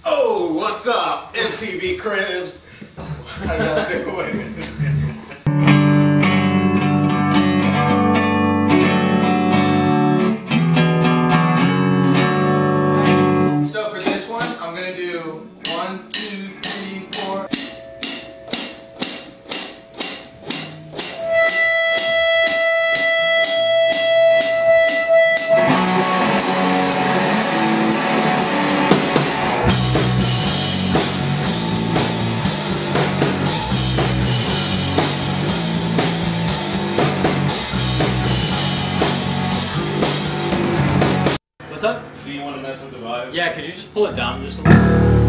Oh, what's up, MTV Cribs? How y'all doing? So for this one, I'm gonna do 1, 2, 3, 4. What's up? Do you want to mess with the vibe? Yeah, could you just pull it down just a little?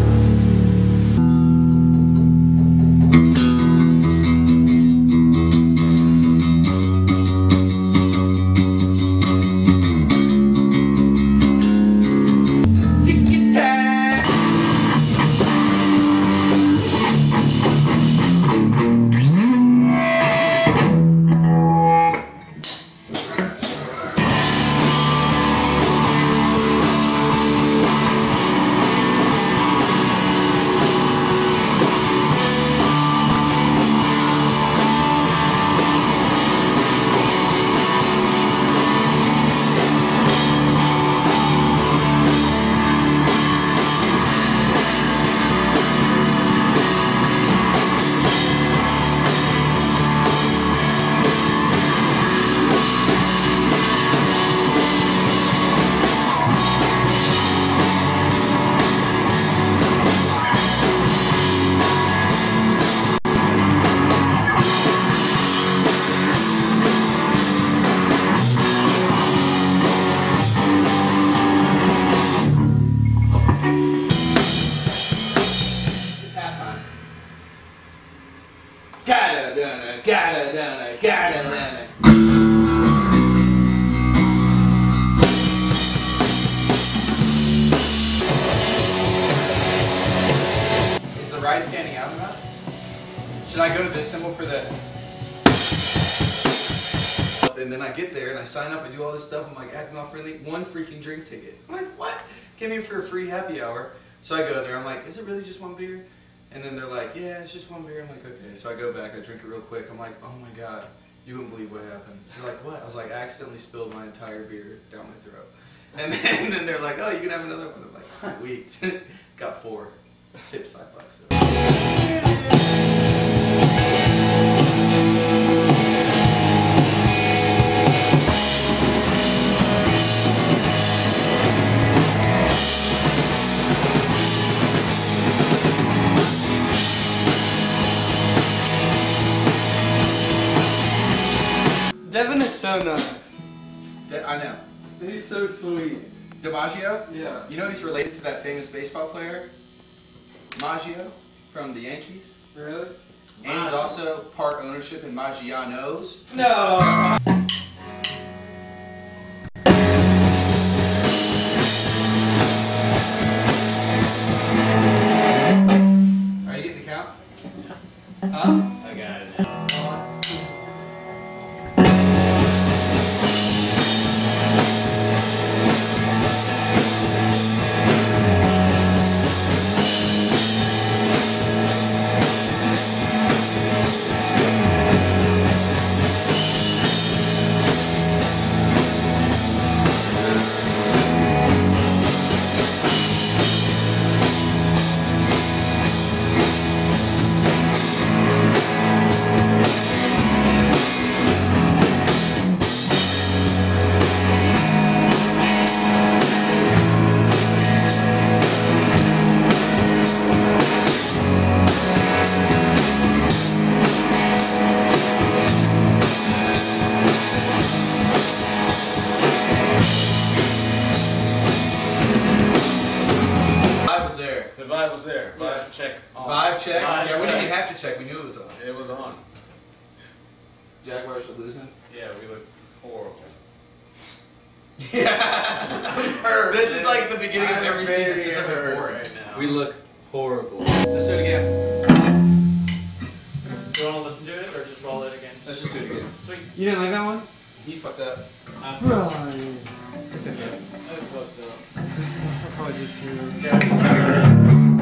Is the ride standing out enough? Should I go to this symbol for the... And then I get there and I sign up, I do all this stuff, I'm like acting all friendly, one freaking drink ticket. I'm like, what? Came here for a free happy hour. So I go there, I'm like, is it really just one beer? And then they're like, yeah, it's just one beer. I'm like, okay. So I go back, I drink it real quick. I'm like, oh my God, you wouldn't believe what happened. They're like, what? I was like, I accidentally spilled my entire beer down my throat. And then they're like, oh, you can have another one. I'm like, sweet. Got 4. Tipped $5. Devin is so nice. I know. He's so sweet. DiMaggio? Yeah. You know he's related to that famous baseball player? Maggio from the Yankees? Really? And he's also part ownership in Maggiano's. No. Are you getting the count? Huh? I got it now. Vibe was there. Vibe check. On. Vibe check? Vibe Yeah, we didn't check. even have to check. We knew it was on. It was on. Jaguars are losing? Yeah, we look horrible. Yeah. This is like the beginning of every season since I've been born. Right now. We look horrible. Let's do it again. Do you want to listen to it or just roll it again? Let's just do it again. Sweet. You didn't like that one? He fucked up. Brian. It's okay. I fucked up. I probably did too. Yeah, just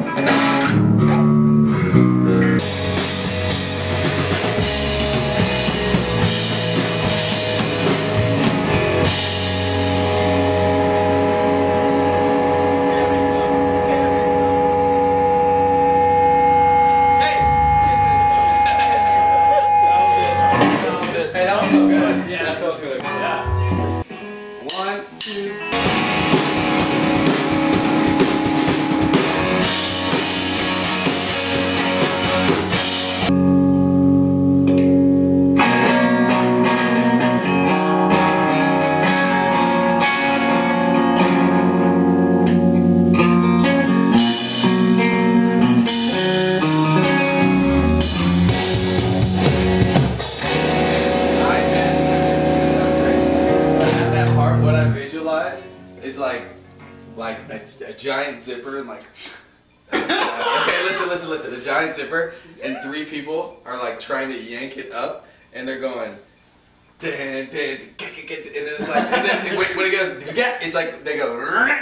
a giant zipper and like. Okay, listen. A giant zipper and 3 people are like trying to yank it up, and they're going. And then it's like, and then when it goes, it's like they go.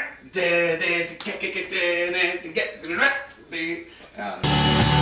I don't know.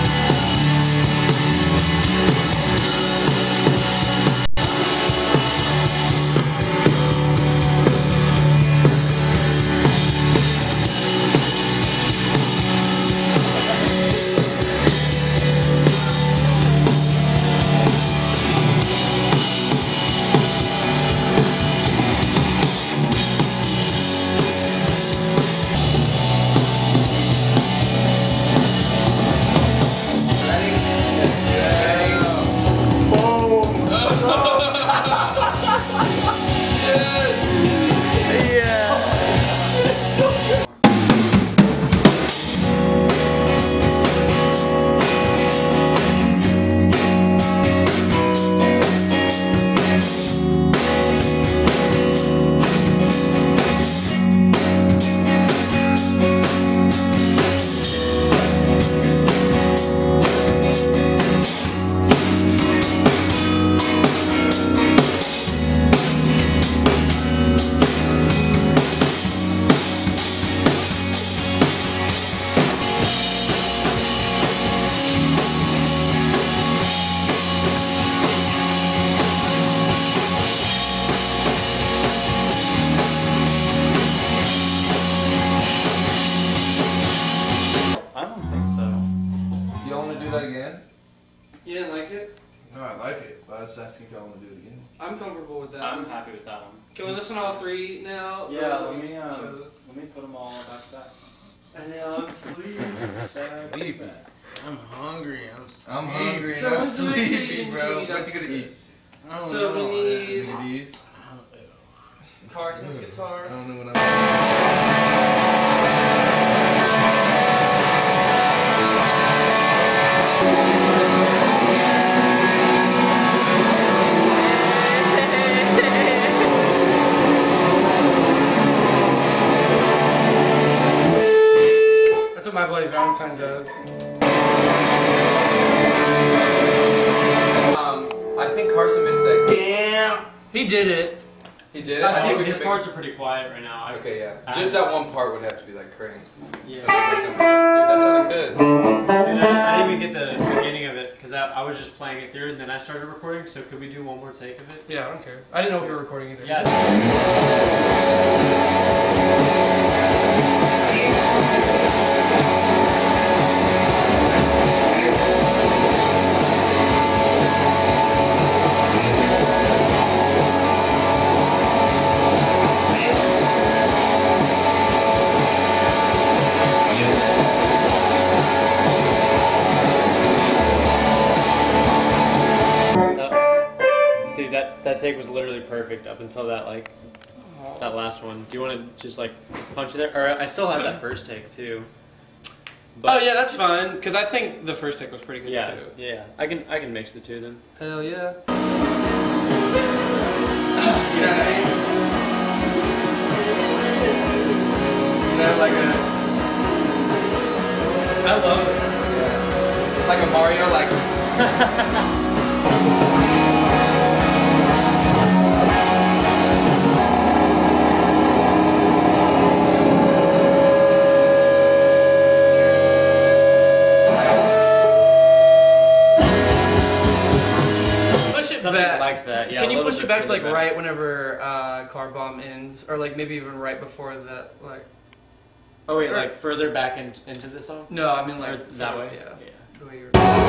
That again? You didn't like it? No, I like it, but I was asking if y'all want to do it again. I'm comfortable with that. I'm happy with that one. Can we listen to all 3 now? Yeah, Or let is me it shows? put them all back to back. And I'm sleeping. I'm hungry. I'm hungry So and I'm what's the next sleepy, thing bro. you What need you gonna eat? after I don't So know. we need Look at these. Carson's guitar. I don't know what I'm. That's what my Bloody Valentine does. I think Carson missed that. Damn. He did it. He did it. I think think we his can parts are pretty quiet right now. Okay, yeah. Just that one part would have to be like crazy. Yeah. Dude, that sounded good. Dude, I didn't even get the beginning of it because I was just playing it through and then I started recording. So could we do one more take of it? Yeah, I don't care. I didn't know we were recording either. Yeah. Dude, that take was literally perfect up until that that last one. Do you want to just like punch it there? Or I still have that first take too. Oh yeah, that's fine. Cause I think the first take was pretty good Yeah, too. yeah. I can mix the two then. Hell yeah. You know what I mean? You know, like I love it. a Mario, like. Push it Something back. like that. Yeah. Can a you little push it bit back to further like right whenever Car Bomb ends, or like maybe even right before that? Like Oh wait, like further back into the song? no, I mean Or like that way? Yeah. Yeah. The way you're.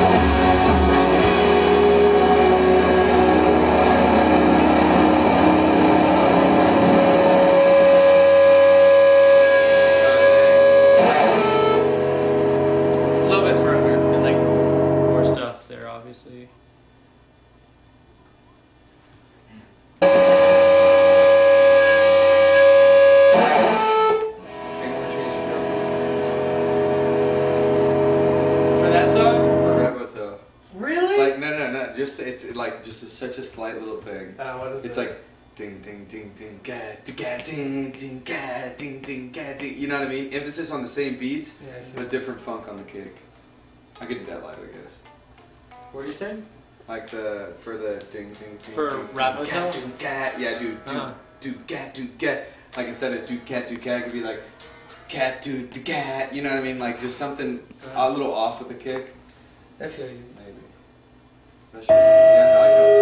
A little bit further. And like more stuff there, obviously. For that song? Raboto. Really? Like no, just it's like just such a slight little thing. What is It's it? like ding ding ding ding ga ga ding ding ga ding ding ga ding. You know what I mean? Emphasis on the same beats, Yeah, I see. but different funk on the kick. I could do that live, I guess. What are you saying? Like for the ding ding ding. For ding, Rap ding, Hotel? ga, ding, ga. Yeah, dude. Do cat. Like instead of do cat, it could be like cat do cat. You know what I mean? Like just something a little off with the kick. I feel you. Maybe. That's just yeah. I like how it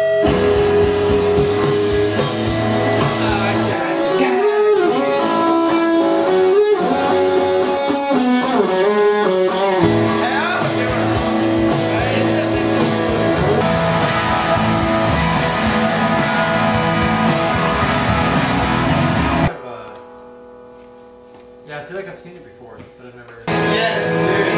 Yeah, I feel like I've seen it before, but I've never. Yes, dude.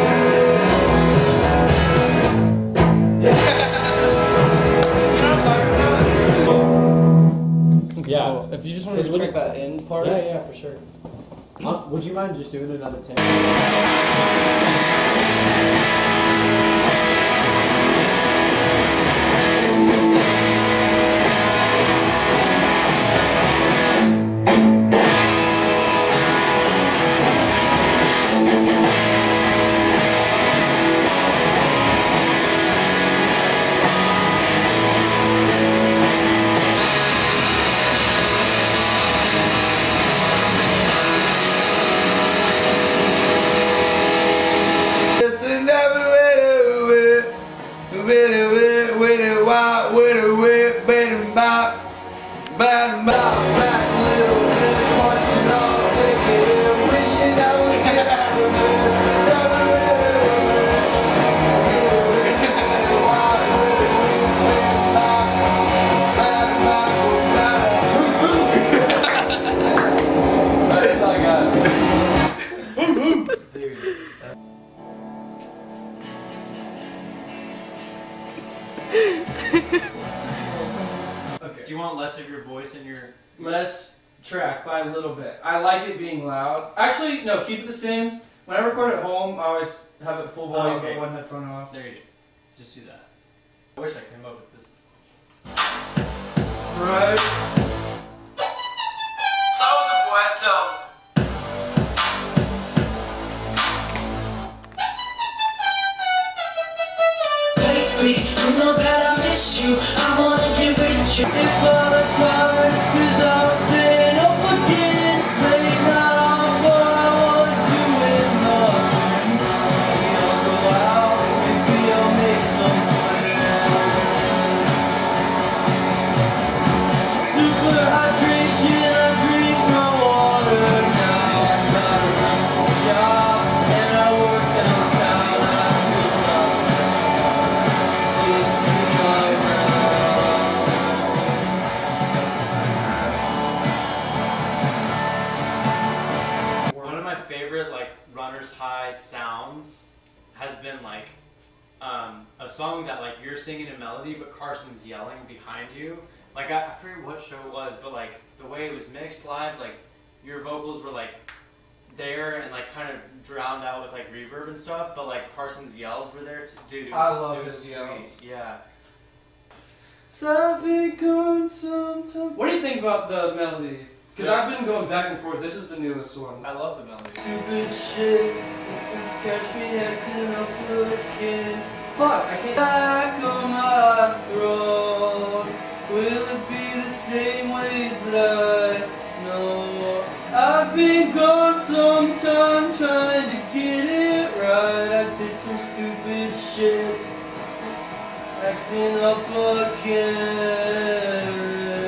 Yeah. If you just want to Because check that end part. Yeah, for sure. Would you mind just doing another take? Do you want less of your voice in your? Less track by a little bit. I like it being loud. Actually, no, keep it the same. When I record at home, I always have it full volume, okay. but one headphone off. There you go. Just do that. I wish I came up with this. Right. Lately, you know that I miss you. I wanna get with you. If all the times, 'cause I was staying up again, late night on what I wanna do is nothing. I'll go out, maybe I'll make some friends. Super hydration, I drink no water now. I got a job and I work downtown. I feel One of my favorite like runner's high sounds has been like a song that like you're singing a melody but Carson's yelling behind you. Like I forget what show it was, but like the way it was mixed live, like your vocals were like there and like kind of drowned out with like reverb and stuff, but like Carson's yells were there too. Dude, it was, I love it was his sweet. yells. Yeah. So I've been going sometime. What do you think about the melody? Because Yeah. I've been going back and forth. This is the newest one. I love the melody. stupid shit. Catch me acting up again. Fuck, I can't. Back on my throne. Will it be the same ways that I know? I've been gone some time trying to get it right. I did some stupid shit. Acting up again.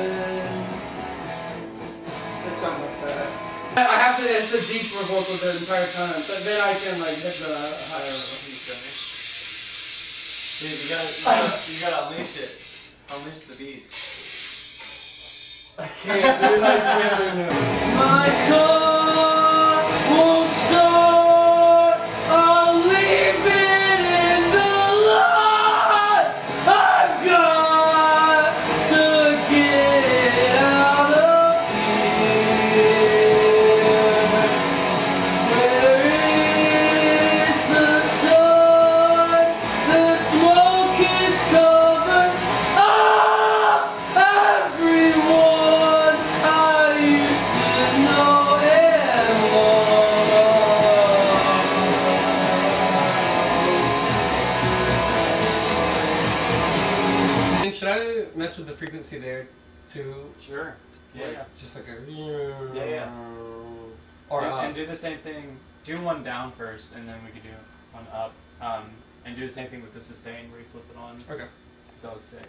It's something like that. I have to, it's a deeper vocal the entire time, but then I can like hit the higher Dude, you gotta unleash it. Unleash the beast. I can't do it, I can't do it. My car won't start. I'll leave it in the lot. I've got to get out of here. Where is the sun? The smoke is covered up everywhere. mess with the frequency there too? Sure. Yeah, Like, yeah. Just like a. Yeah, yeah. Or And do the same thing. Do one down first, and then we could do one up. And do the same thing with the sustain where you flip it on. Okay. Because that was sick.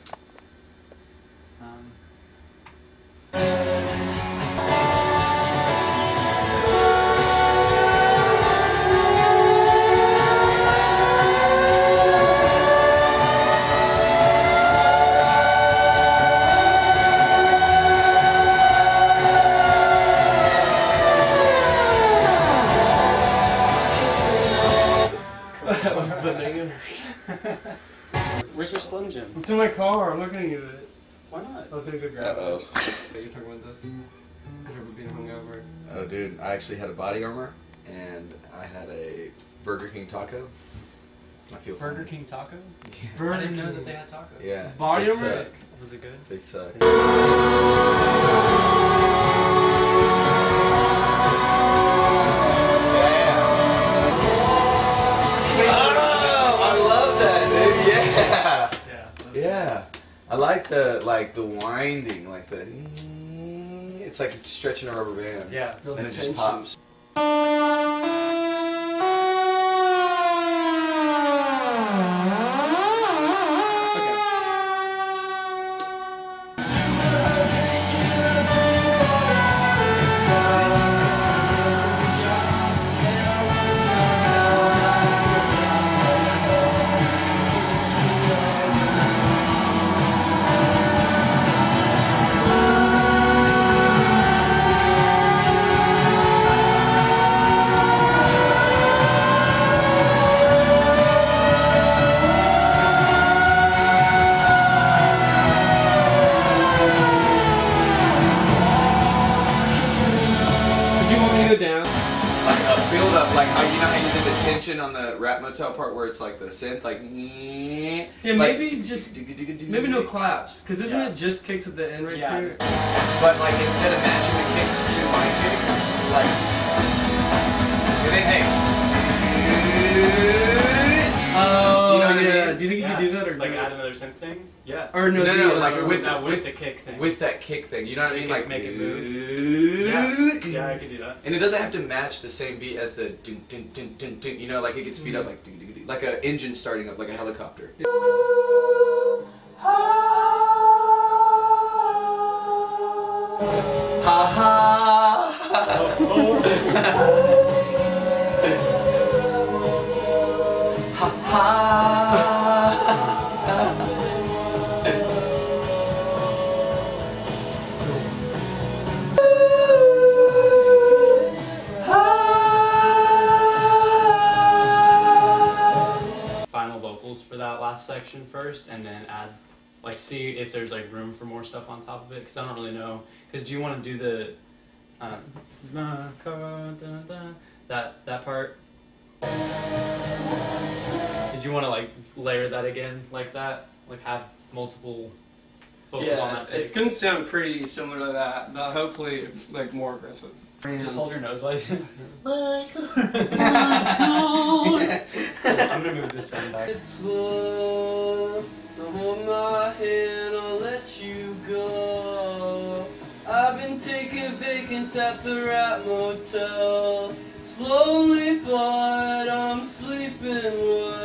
Where's your Slim Jim? It's in my car. I'm not gonna get it. Why not? I was gonna go grab Uh-oh. it. So you're talking about this? Never being hungover. Oh, dude, I actually had a body armor, and I had a Burger King taco. I feel Burger fine. King taco? Burger I didn't know King. that they had tacos. Yeah. Body they armor? suck. Was it good? They suck. Oh, I love that, dude. Yeah. Yeah. I like the winding, like the. It's like stretching a rubber band. Yeah. And it just pops. Down. Like a build up, like how you know how you did the tension on the Rat Motel part where it's like the synth, like. Yeah, like, maybe just maybe no claps, because isn't it just kicks at the end right Yeah. there? But like instead of matching the kicks to my kick, like. And then hey. Oh, You know what I yeah. mean? Do you think you Yeah. could do that or Like no? add another synth thing? Yeah. Or no? No, the, like Or with that with the kick thing. with that kick thing, you know what I mean? Like make it move. move. Yeah, I could do that. And it doesn't have to match the same beat as the dun, dun, dun, dun, dun, you know, like it can speed up like dun, dun, dun, like an engine starting up, like a helicopter. Ha ha. Ha Final vocals for that last section first, and then add, like, see if there's like room for more stuff on top of it. Because I don't really know. Because do you want to do the that part? Did you want to like layer that again like that? Like have multiple vocals on Yeah, that take? it's gonna sound pretty similar to that, but hopefully like more aggressive. Just hold your nose while you. I'm gonna move this one back. It's love, don't hold my hand, I'll let you go. I've been taking vacants at the Rat Motel. Slowly, but I'm sleeping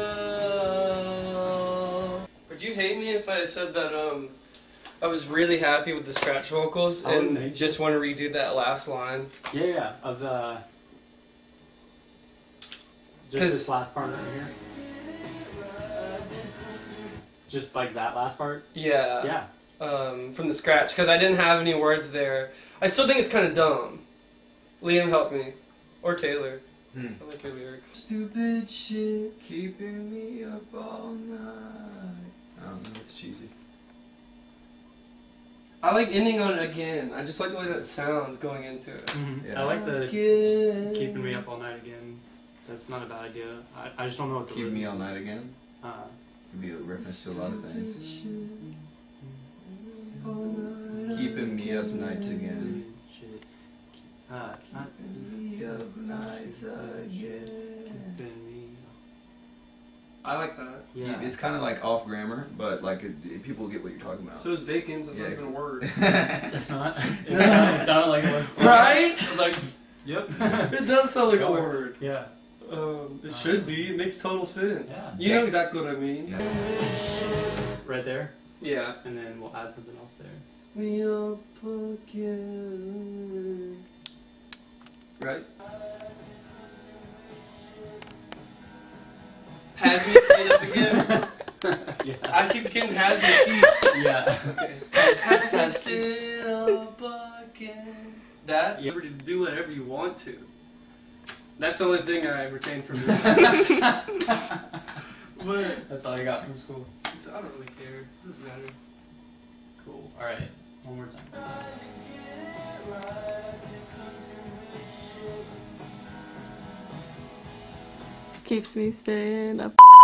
well. Would you hate me if I said that I was really happy with the scratch vocals I wouldn't and hate just want to redo that last line? Yeah, yeah, of the. Just 'Cause- this last part right here. Just like that last part. Yeah. Yeah. From the scratch, because I didn't have any words there. I still think it's kind of dumb. Liam, help me. Or Taylor. Hmm. I like your lyrics. Stupid shit keeping me up all night. I don't know, it's cheesy. I like ending on it again. I just like the way that sounds going into it. Yeah. I like the Again. keeping me up all night again. That's not a bad idea. I just don't know what the Keep me all night again. Uh, Could be a reference to a lot of things. Keeping me up nights again. shit. Me up nights again. Keeping me. I like that. Yeah. It's kind of like off grammar, but like people get what you're talking about. So is vacants. That's Yeah, not even a word. It's not. It sounded like it was. Right? I was like, yep. It does sound like a That word. works. Yeah. It should be. It makes total sense. Yeah. You know exactly what I mean. Yeah. Right there, Yeah. and then we'll add something else there. We up again. Right? Has me stand up again? Yeah. I keep getting has me keeps. Yeah. Okay. Has me stand up again. That? Yeah. You can do whatever you want to. That's the only thing I retain from you. But That's all you got from school. I don't really care. It doesn't matter. Cool. All right. One more time. Keeps me staying up.